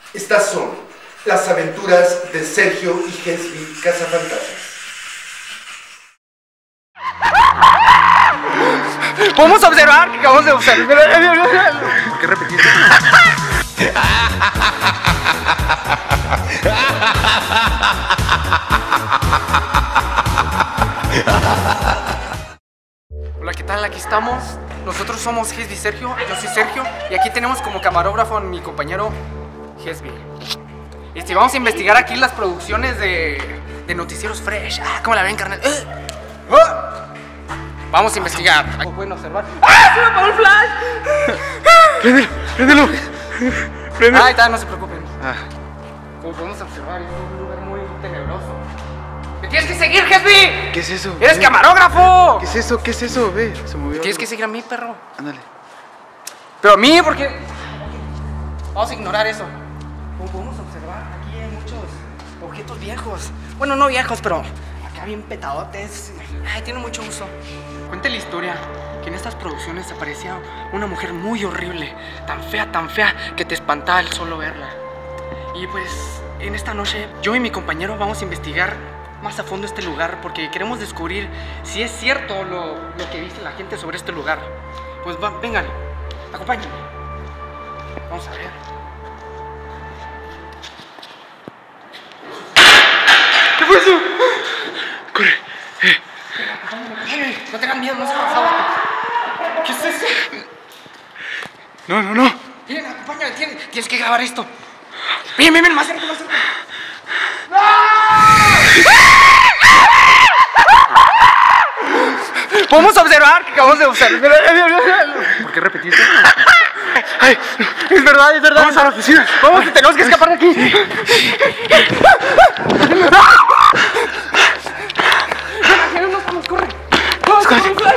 Estas son las aventuras de Sergio y Hesby Cazafantasmas. Podemos observar que acabamos de observar. ¿Por qué repetiste? Hola, ¿qué tal? Aquí estamos. Nosotros somos Hesby y Sergio. Yo soy Sergio y aquí tenemos como camarógrafo a mi compañero Hesby. Vamos a investigar aquí las producciones de Noticieros Fresh. ¿Cómo la ven, carnal? Vamos a investigar. Como pueden observar. ¡Se me apagó el flash! Préndelo. Ahí está, no se preocupen. Como podemos observar, es un lugar muy tenebroso. ¡Me tienes que seguir, Hesby! ¿Qué es eso? ¡Eres camarógrafo! ¿Qué es eso? ¿Qué es eso? Ve, se movió. Tienes que seguir a mí, perro. Ándale. Pero a mí, porque... Vamos a ignorar eso. Como podemos observar, aquí hay muchos objetos viejos. Bueno, no viejos, pero acá bien petadotes. Ay, tiene mucho uso. Cuenta la historia que en estas producciones aparecía una mujer muy horrible, tan fea, que te espantaba el solo verla. Y pues, en esta noche, yo y mi compañero vamos a investigar más a fondo este lugar porque queremos descubrir si es cierto lo que dice la gente sobre este lugar. Pues vengan, acompáñenme. Vamos a ver. ¿Qué fue eso? Corre. No tengan miedo, no se pasaba. ¿Qué es eso? No. Miren, acompáñame, tienes que grabar esto. Ven, más cerca. Podemos observar que acabamos de observar. ¿Por qué repetiste? Ay, es verdad. Vamos a la oficina. Vamos, tenemos que escapar de aquí. Vamos, corre. Vamos, corre.